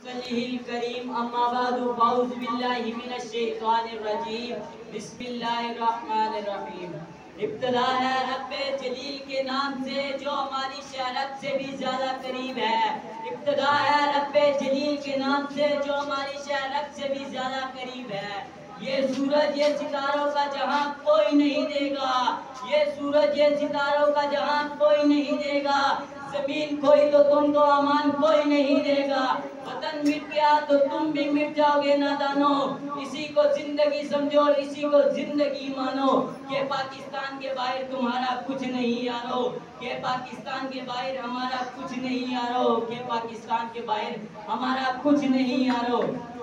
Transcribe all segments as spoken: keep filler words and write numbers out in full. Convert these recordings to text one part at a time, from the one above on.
वजहिल करीम अम्मा बादु फाउज़ बिल्लाहि मिनश शैतानिर रजीम बिस्मिल्लाहिर रहमानिर रहीम। इब्तिदा है रब्बे जलील के नाम से जो हमारी शहरत से भी ज्यादा करीब है। इब्तिदा है रब्बे जलील के नाम से जो हमारी शहरत से भी ज्यादा करीब है। ये सूरज ये सितारों का जहां कोई नहीं देगा, ये सूरज ये सितारों का जहां कोई नहीं देगा। जमीन कोई तो तुमको अमान कोई नहीं देगा। वतन मिट गया तो तुम भी मिट जाओगे नादानो। इसी को जिंदगी समझो और इसी को जिंदगी मानो। के पाकिस्तान के बाहर तुम्हारा कुछ नहीं यारो, के पाकिस्तान के बाहर हमारा कुछ नहीं यारो, के पाकिस्तान के बाहर हमारा कुछ नहीं यारो।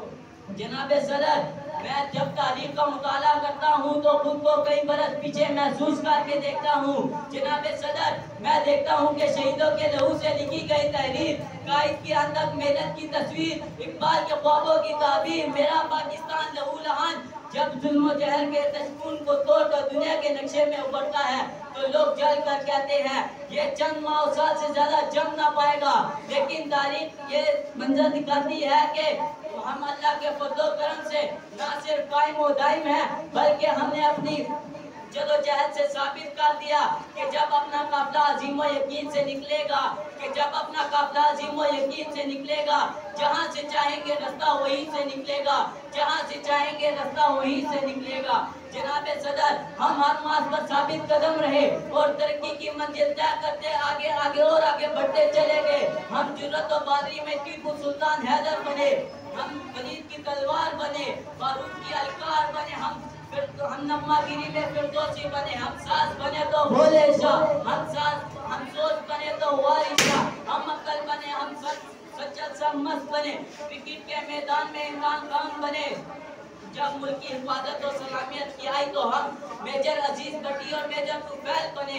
जनाबे सदर, मैं जब तारीख का मुताला करता हूँ तो खुद को कई बरस पीछे महसूस करके देखता हूँ। जनाबे सदर, मैं देखता हूँ कि शहीदों के लहू से लिखी गई तहरीर, कायद की अंदर मेहनत की तस्वीर, इकबाल के ख्वाबों की ताबीर, मेरा पाकिस्तान लहू लहान जब जुल्म जहर के तशकून को तोड़कर दुनिया के नक्शे में उभरता है तो लोग जल कर कहते हैं ये चंद माह साल से ज्यादा जम ना पाएगा। लेकिन तारीख ये मंजर दिखाती है कि हम अल्लाह के फजलो करम से ना सिर्फ कायम व दायम है बल्कि हमने अपनी जदोजहद से साबित कर दिया कि जब अपना काफिला अजीम व यकीन से निकलेगा, कि जब अपना काफिला अजीम व यकीन से निकलेगा, जहाँ से चाहेंगे रास्ता वहीं से निकलेगा, जहाँ से चाहेंगे रास्ता वहीं से निकलेगा। जनाबे सदर, हम हर मास पर साबित कदम रहे और तरक्की की मंजिल तय करते आगे आगे और आगे बढ़ते चले गए। हम जुर्रत व बहादुरी में टीपू सुल्तान हैदर बने, हम वलीद की तलवार बने, बारूद की अलकार बने, हम फिर तो हम नम्मागिरी में फिरदौसी बने, हम सास बने तो भोले शाह, हम सास हम सोच बने तो वारिस शाह, हम अक्ल बने, हम सच्चा सब मस्त बने, क्रिकेट के मैदान में इमरान खान बने। जब मुल्क की हिफाजत और सलामियत की आई तो हम मेजर अजीज भट्टी और मेजर तुफैल बने,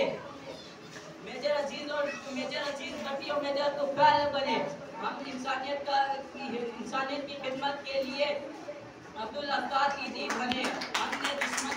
मेजर अजीज और मेजर अजीज भट्टी और मेजर तुफैल बने। हम इंसानियत का इंसानियत की खिदमत के लिए अब्दुल अफ्तार की दी बने। हमने दुश्मन